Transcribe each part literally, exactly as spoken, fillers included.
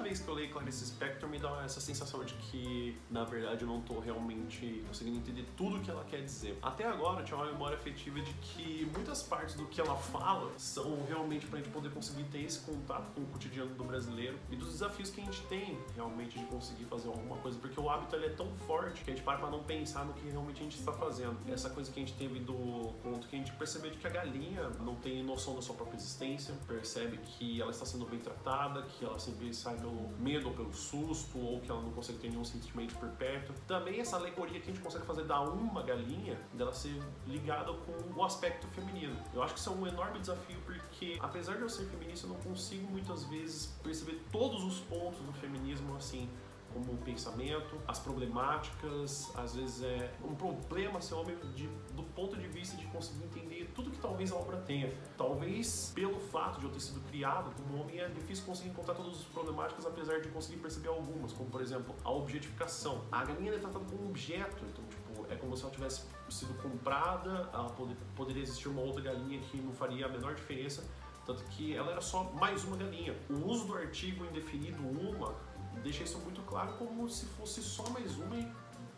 vez que eu leio Clarice Lispector me dá essa sensação de que, na verdade, eu não tô realmente conseguindo entender tudo que ela quer dizer. Até agora eu tinha uma memória afetiva de que muitas partes do que ela fala são realmente pra gente poder conseguir ter esse contato com o cotidiano do brasileiro e dos desafios que a gente tem realmente de conseguir fazer alguma coisa, porque o hábito ele é tão forte que a gente para pra não pensar no que realmente a gente está fazendo. Essa coisa que a gente teve do ponto que a gente percebeu de que a galinha não tem noção da sua própria existência, percebe que ela está sendo bem tratada, que ela sempre sai pelo medo ou pelo susto, ou que ela não consegue ter nenhum sentimento por perto. Também essa alegoria que a gente consegue fazer da uma galinha, dela ser ligada com o aspecto feminino. Eu acho que isso é um enorme desafio, porque apesar de eu ser feminista, eu não consigo muitas vezes perceber todos os pontos do feminismo assim, como o pensamento, as problemáticas, às vezes é um problema ser homem de, do ponto de vista de conseguir entender tudo que talvez a obra tenha. Talvez pelo fato de eu ter sido criado como homem é difícil conseguir encontrar todas as problemáticas, apesar de conseguir perceber algumas, como por exemplo a objetificação. A galinha é tratada como um objeto, então tipo, é como se ela tivesse sido comprada, ela poder, poderia existir uma outra galinha que não faria a menor diferença, tanto que ela era só mais uma galinha. O uso do artigo indefinido uma deixa isso muito claro, como se fosse só mais uma e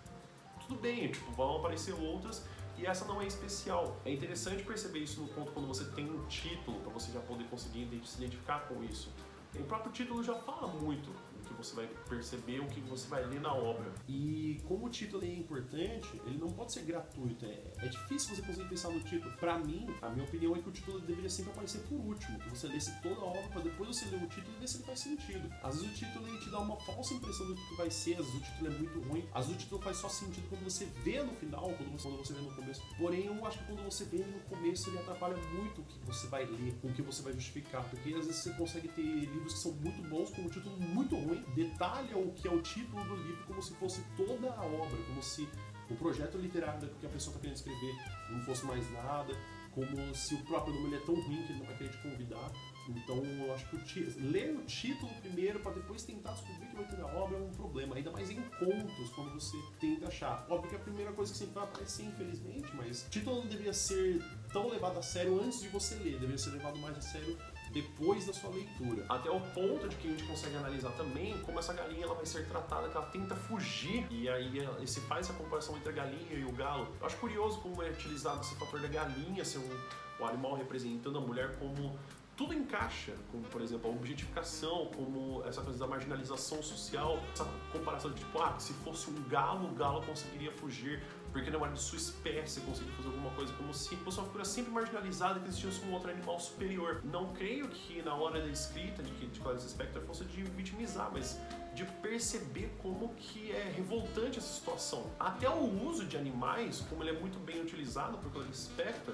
tudo bem, tipo, vão aparecer outras e essa não é especial. É interessante perceber isso no conto quando você tem um título, para você já poder conseguir se identificar com isso. O próprio título já fala muito o que você vai perceber, o que você vai ler na obra. E como o título é importante, ele não pode ser gratuito. É, é difícil você conseguir pensar no título. Pra mim, a minha opinião é que o título deveria sempre aparecer por último, que você lesse toda a obra para depois você ler o título e ver se ele faz sentido. Às vezes o título ele te dá uma falsa impressão do que vai ser, às vezes o título é muito ruim, às vezes o título faz só sentido quando você vê no final, quando você, quando você vê no começo. Porém, eu acho que quando você vê no começo, ele atrapalha muito o que você vai ler, o que você vai justificar, porque às vezes você consegue ter livros que são muito bons com um título muito ruim, detalha o que é o título do livro como se fosse toda a obra, como se o projeto literário que a pessoa está querendo escrever não fosse mais nada, como se o próprio nome ele é tão ruim que ele não vai querer te convidar. Então eu acho que o tí... ler o título primeiro para depois tentar descobrir o que vai ter na obra é um problema, ainda mais em contos, quando você tenta achar. Óbvio que é a primeira coisa que sempre vai aparecer, infelizmente, mas o título não deveria ser tão levado a sério antes de você ler, deveria ser levado mais a sério depois da sua leitura. Até o ponto de que a gente consegue analisar também como essa galinha ela vai ser tratada, que ela tenta fugir, e aí se faz essa comparação entre a galinha e o galo. Eu acho curioso como é utilizado esse fator da galinha ser um, o animal representando a mulher, como tudo encaixa, como por exemplo a objetificação, como essa coisa da marginalização social, essa comparação de tipo, ah, se fosse um galo, o galo conseguiria fugir, porque não era de sua espécie conseguir fazer alguma coisa, como se fosse uma figura sempre marginalizada que existisse um outro animal superior. Não creio que na hora da escrita de, de Clarice Lispector fosse de vitimizar, mas de perceber como que é revoltante essa situação. Até o uso de animais, como ele é muito bem utilizado por Clarice Lispector,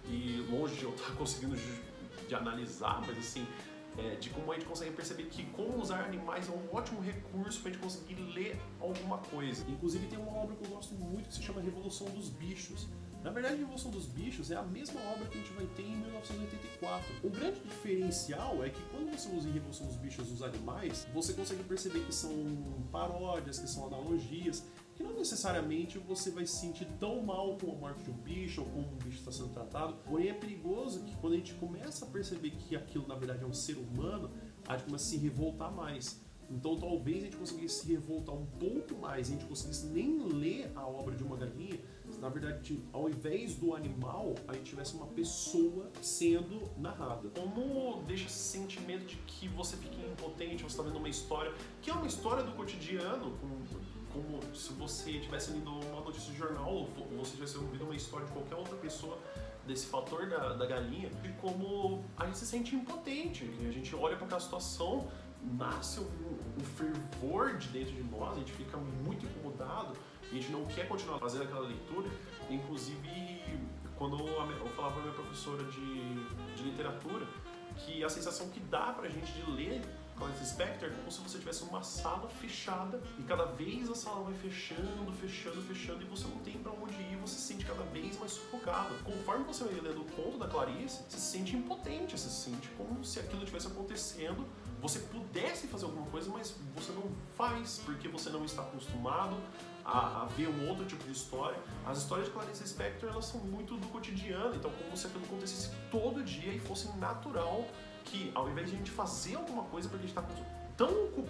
e longe de eu estar conseguindo de analisar, mas assim, é, de como a gente consegue perceber que como usar animais é um ótimo recurso para a gente conseguir ler alguma coisa. Inclusive tem uma obra que eu gosto muito que se chama Revolução dos Bichos. Na verdade, a Revolução dos Bichos é a mesma obra que a gente vai ter em mil novecentos e oitenta e quatro. O grande diferencial é que quando você usa em Revolução dos Bichos os animais, você consegue perceber que são paródias, que são analogias, que não necessariamente você vai se sentir tão mal com a morte de um bicho ou como um bicho está sendo tratado. Porém, é perigoso que quando a gente começa a perceber que aquilo na verdade é um ser humano, a gente começa a se revoltar mais. Então talvez a gente conseguisse se revoltar um pouco mais, a gente conseguisse nem ler a obra de uma galinha, se na verdade ao invés do animal, a gente tivesse uma pessoa sendo narrada. Como deixa esse sentimento de que você fica impotente, você está vendo uma história, que é uma história do cotidiano, como, como se você estivesse lendo uma notícia de jornal, ou você tivesse ouvido uma história de qualquer outra pessoa, desse fator da, da galinha, de como a gente se sente impotente, a gente olha para aquela situação, nasce um, um fervor de dentro de nós, a gente fica muito incomodado e a gente não quer continuar fazendo aquela leitura. Inclusive, quando eu falava para a minha professora de, de literatura, que a sensação que dá pra gente de ler Clarice Lispector é como se você tivesse uma sala fechada e cada vez a sala vai fechando, fechando, fechando e você não tem pra onde ir, você se sente cada vez mais sufocado. Conforme você vai lendo o conto da Clarice, você se sente impotente, você se sente como se aquilo estivesse acontecendo, você pudesse fazer alguma coisa, mas você não faz, porque você não está acostumado a, a ver um outro tipo de história. As histórias de Clarice Lispector, elas são muito do cotidiano, então como se aquilo acontecesse todo dia e fosse natural, que ao invés de a gente fazer alguma coisa porque a gente está tão ocupado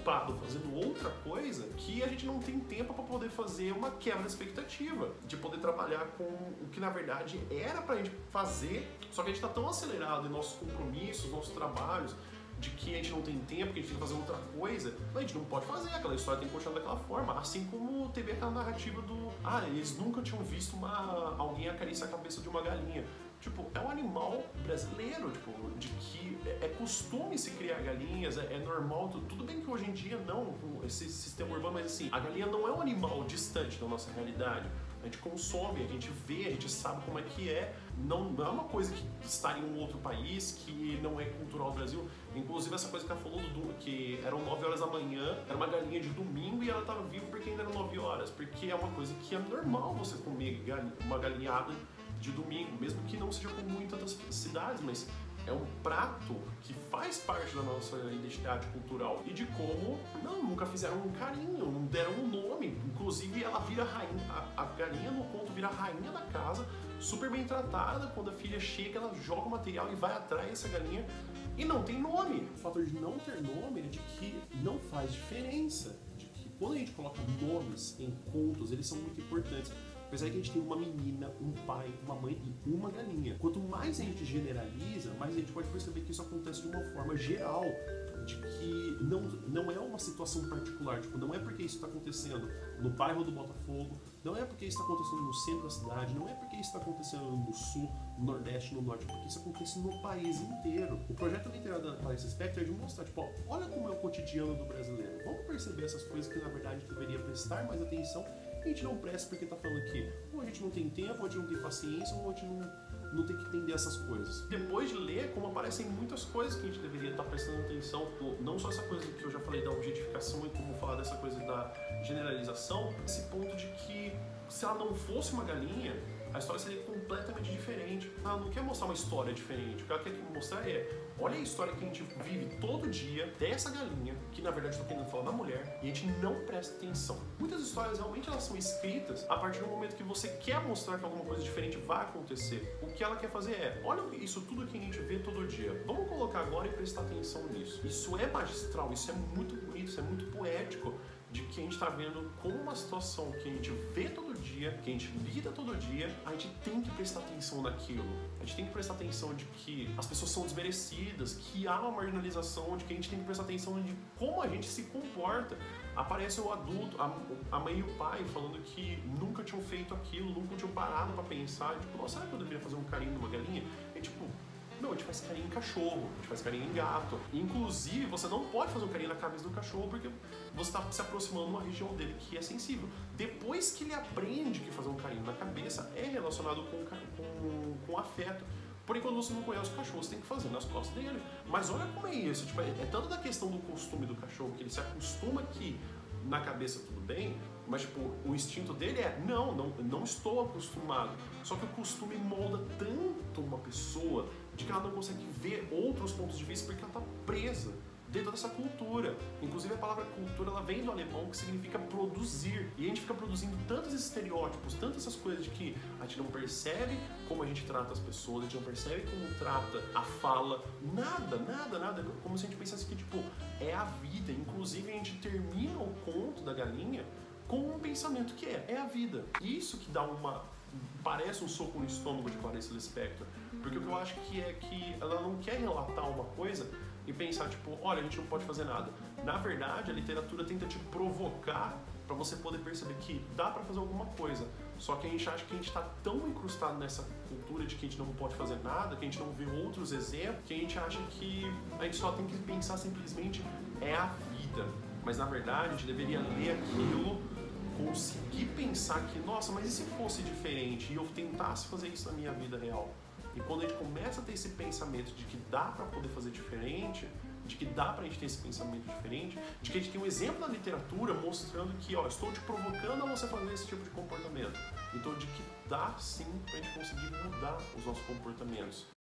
ocupado fazendo outra coisa que a gente não tem tempo para poder fazer uma quebra de expectativa, de poder trabalhar com o que na verdade era pra gente fazer, só que a gente tá tão acelerado em nossos compromissos, nossos trabalhos, de que a gente não tem tempo, que a gente tem que fazer outra coisa, a gente não pode fazer, aquela história tem que continuar daquela forma, assim como teve aquela narrativa do ah, eles nunca tinham visto uma, alguém acariciar a cabeça de uma galinha. Tipo, é um animal brasileiro, tipo, de que é, é costume se criar galinhas, é, é normal, tudo, tudo bem que hoje em dia não, esse sistema urbano, mas assim, a galinha não é um animal distante da nossa realidade. A gente consome, a gente vê, a gente sabe como é que é. Não, não é uma coisa que está em um outro país, que não é cultural do Brasil. Inclusive essa coisa que ela falou, do, que eram nove horas da manhã, era uma galinha de domingo e ela estava viva porque ainda eram nove horas. Porque é uma coisa que é normal você comer galinha, uma galinhada de domingo, mesmo que não seja comum em tantas cidades, mas é um prato que faz parte da nossa identidade cultural e de como, não, nunca fizeram um carinho, não deram um nome. Inclusive ela vira rainha, a, a galinha no conto vira rainha da casa, super bem tratada. Quando a filha chega, ela joga o material e vai atrás dessa galinha e não tem nome. O fator de não ter nome é de que não faz diferença, de que quando a gente coloca nomes em contos, eles são muito importantes. Apesar que a gente tem uma menina, um pai, uma mãe e uma galinha. Quanto mais a gente generaliza, mais a gente pode perceber que isso acontece de uma forma geral, de que não, não é uma situação particular, tipo, não é porque isso está acontecendo no bairro do Botafogo, não é porque isso está acontecendo no centro da cidade, não é porque isso está acontecendo no sul, no nordeste, no norte, porque isso acontece no país inteiro. O projeto literário da Clarice Lispector é de mostrar, tipo, ó, olha como é o cotidiano do brasileiro. Vamos perceber essas coisas que na verdade a gente deveria prestar mais atenção. A gente não presta porque tá falando que ou a gente não tem tempo, ou a gente não tem paciência, ou a gente não, não tem que entender essas coisas. Depois de ler, como aparecem muitas coisas que a gente deveria estar prestando atenção, não só essa coisa que eu já falei da objetificação e como falar dessa coisa da generalização, esse ponto de que se ela não fosse uma galinha, a história seria completamente diferente. Ela não quer mostrar uma história diferente, o que ela quer mostrar é, olha a história que a gente vive todo dia dessa galinha, que na verdade estou querendo falar da mulher, e a gente não presta atenção. Muitas histórias realmente elas são escritas a partir do momento que você quer mostrar que alguma coisa diferente vai acontecer. O que ela quer fazer é, olha isso tudo que a gente vê todo dia, vamos colocar agora e prestar atenção nisso. Isso é magistral, isso é muito bonito, isso é muito poético, de que a gente está vendo como uma situação que a gente vê todo dia, que a gente lida todo dia, a gente tem que prestar atenção naquilo. A gente tem que prestar atenção de que as pessoas são desmerecidas, que há uma marginalização, de que a gente tem que prestar atenção de como a gente se comporta. Aparece o adulto, a, a mãe e o pai falando que nunca tinham feito aquilo, nunca tinham parado para pensar, tipo, nossa, será que eu deveria fazer um carinho numa galinha? E tipo, não, a gente faz carinho em cachorro, a gente faz carinho em gato. Inclusive, você não pode fazer um carinho na cabeça do cachorro porque você está se aproximando de uma região dele que é sensível. Depois que ele aprende que fazer um carinho na cabeça é relacionado com, com, com afeto. Porém, quando você não conhece o cachorro, você tem que fazer nas costas dele. Mas olha como é isso, tipo, é, é tanto da questão do costume do cachorro, que ele se acostuma que na cabeça tudo bem, mas tipo, o instinto dele é, não, não, não estou acostumado. Só que o costume molda tanto uma pessoa de que ela não consegue ver outros pontos de vista porque ela está presa dentro dessa cultura. Inclusive a palavra cultura ela vem do alemão, que significa produzir. E a gente fica produzindo tantos estereótipos, tantas essas coisas de que a gente não percebe como a gente trata as pessoas, a gente não percebe como trata a fala, nada, nada, nada. Como se a gente pensasse que tipo, é a vida. Inclusive a gente termina o conto da galinha com um pensamento que é, é a vida. Isso que dá uma... parece um soco no estômago de Clarice Lispector. Porque o que eu acho que é que ela não quer relatar uma coisa e pensar, tipo, olha, a gente não pode fazer nada. Na verdade, a literatura tenta te provocar para você poder perceber que dá para fazer alguma coisa. Só que a gente acha que a gente está tão incrustado nessa cultura de que a gente não pode fazer nada, que a gente não vê outros exemplos, que a gente acha que a gente só tem que pensar simplesmente é a vida. Mas na verdade, a gente deveria ler aquilo, conseguir pensar que, nossa, mas e se fosse diferente e eu tentasse fazer isso na minha vida real? E quando a gente começa a ter esse pensamento de que dá para poder fazer diferente, de que dá pra gente ter esse pensamento diferente, de que a gente tem um exemplo na literatura mostrando que, ó, estou te provocando a você fazer esse tipo de comportamento. Então, de que dá sim pra gente conseguir mudar os nossos comportamentos.